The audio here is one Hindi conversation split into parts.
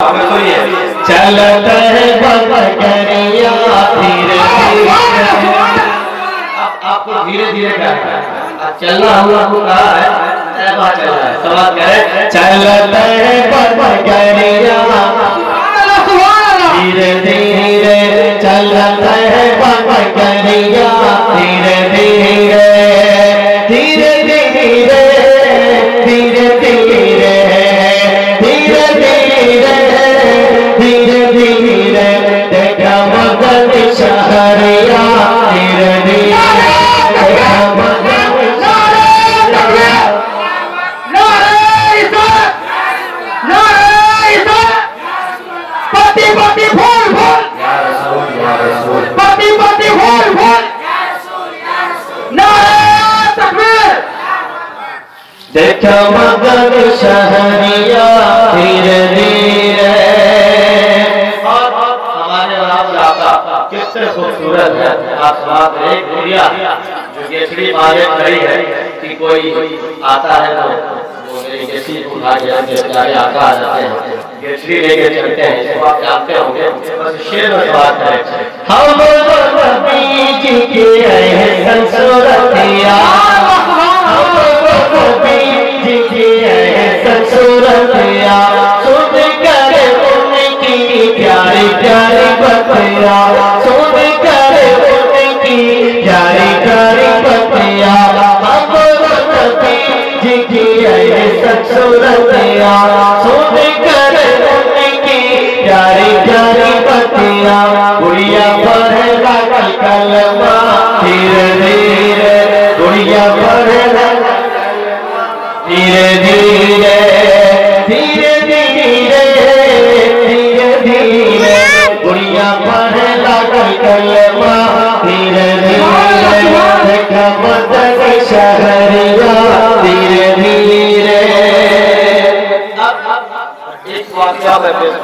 चलते बकरिया धीरे धीरे। आपको धीरे धीरे चलना हुआ है, समाज करे चलते बकरिया धीरे धीरे, चलते बकरिया धीरे धीरे, धीरे धीरे, धीरे धीरे, धीरे धीरे, धीरे धीरे, देखा मगन शहरिया धीरे धीरे, देखा मगन देखा मगन शहरिया धीरे धीरे। और हमारे आप कितने खूबसूरत है। आप एक गुड़िया जो केसरी मारे खड़ी है कि कोई आता है तो मेरी केसरी उठा के आका आ जाते हैं, केसरी लेके चलते हैं। इसको आप जानते होंगे, बस शेर में बात है। हम नबी जी के एहसन सूरतिया, सूरतिया सुन कर उनकी प्यारी प्यारी बतिया, सुन कर उनकी प्यारी प्यारी बतिया, हम नबी जी की एहसन सूरतिया सुन कर उनकी प्यारी प्यारी बतिया। गुड़िया पढ़े लगी कलमा धीरे धीरे, गुड़िया पढ़े धीरे धीरे, धीरे धीरे, धीरे धीरे, गुड़िया पढ़े लगी कलमा धीरे धीरे, देखा मगन शहरिया धीरे धीरे। एक वाक़या में पेश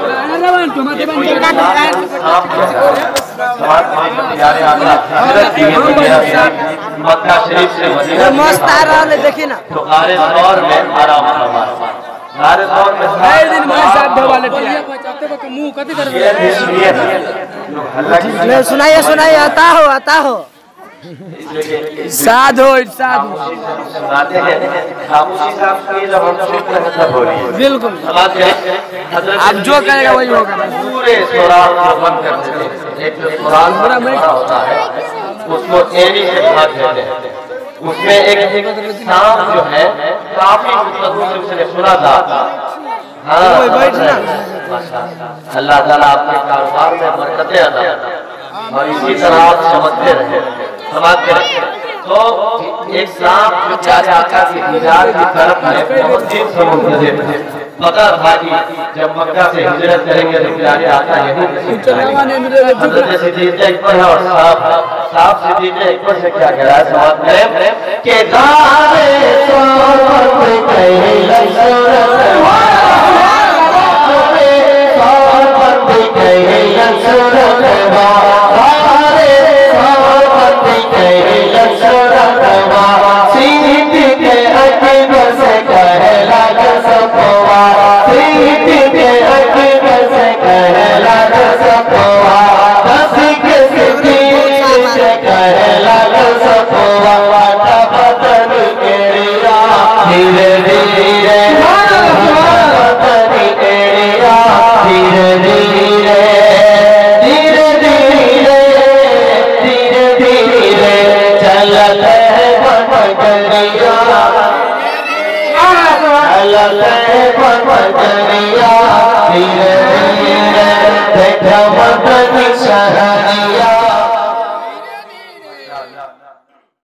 मक्का शरीफ से मदीना मस्त आ रहा है, देखिए ना तो हमारे दौर में आराम हमारे दौर में सुनाइए सुनाइए, आता हो साधो साधो बिल्कुल, आप जो कहेगा वही होगा। पूरे बंद कर देते, एक होता है उसको एड़ी से भाग देते हैं। उसमें एक नाम जो है काफी उसने सुना था। अल्लाह ताला आपके कारोबार में बरकतें अता और इसी तरह आप समझते रहे, समझते रहे। तो एक सांप जो प्यारे आका की दीदार की तरफ है, बहुत दिन समुद्र से पता था कि जब मक्का से हिजरत करेंगे तो प्यारे आका यही हज़रत सिद्दीक़ अकबर है। और साहब सिद्दीक़ अकबर से क्या कह रहा है, समाज करें के दारे सोहबत कहे धीरे धीरे, देखा मगन